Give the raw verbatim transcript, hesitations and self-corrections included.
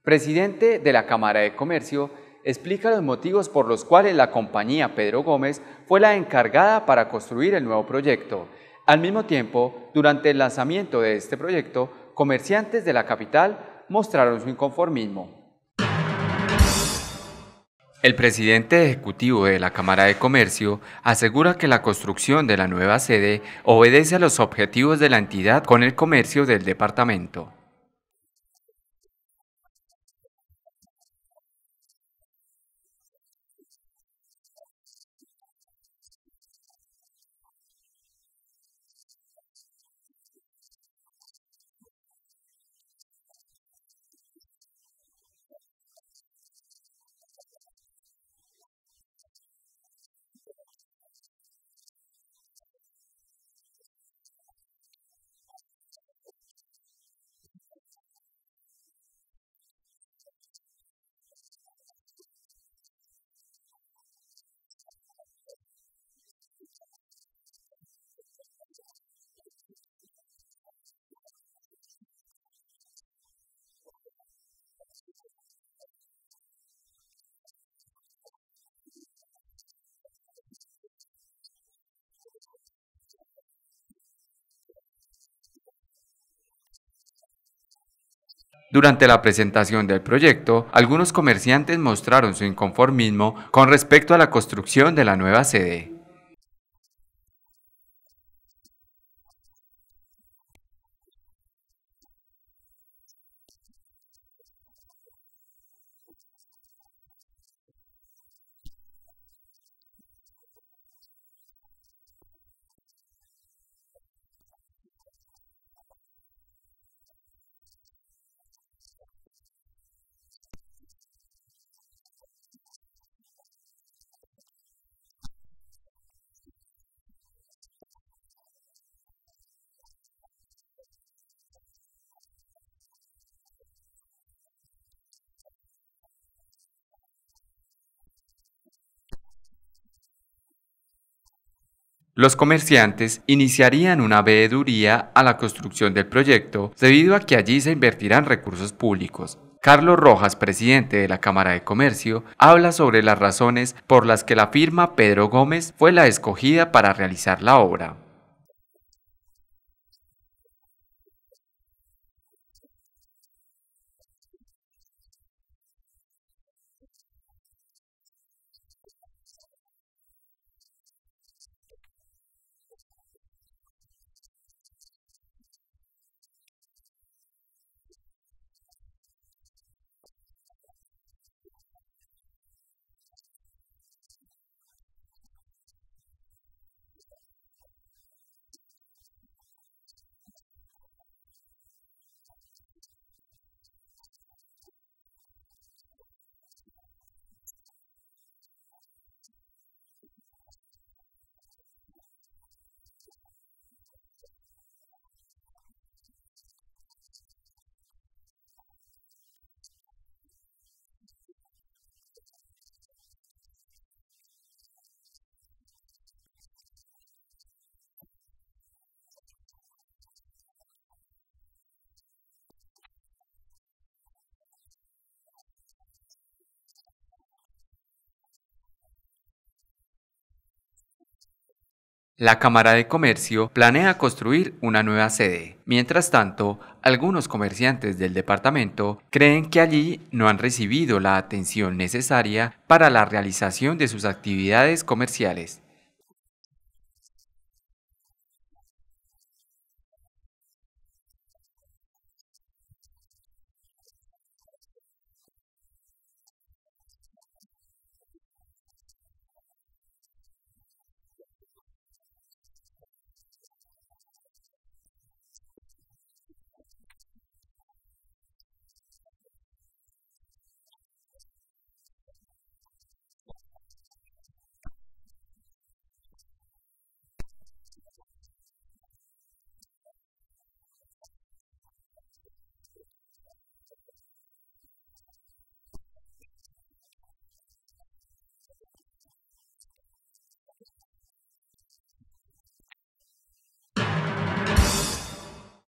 Presidente de la Cámara de Comercio, explica los motivos por los cuales la compañía Pedro Gómez fue la encargada para construir el nuevo proyecto. Al mismo tiempo, durante el lanzamiento de este proyecto, comerciantes de la capital mostraron su inconformismo. El presidente ejecutivo de la Cámara de Comercio asegura que la construcción de la nueva sede obedece a los objetivos de la entidad con el comercio del departamento. Durante la presentación del proyecto, algunos comerciantes mostraron su inconformismo con respecto a la construcción de la nueva sede. Los comerciantes iniciarían una veeduría a la construcción del proyecto debido a que allí se invertirán recursos públicos. Carlos Rojas, presidente de la Cámara de Comercio, habla sobre las razones por las que la firma Pedro Gómez fue la escogida para realizar la obra. La Cámara de Comercio planea construir una nueva sede. Mientras tanto, algunos comerciantes del departamento creen que allí no han recibido la atención necesaria para la realización de sus actividades comerciales.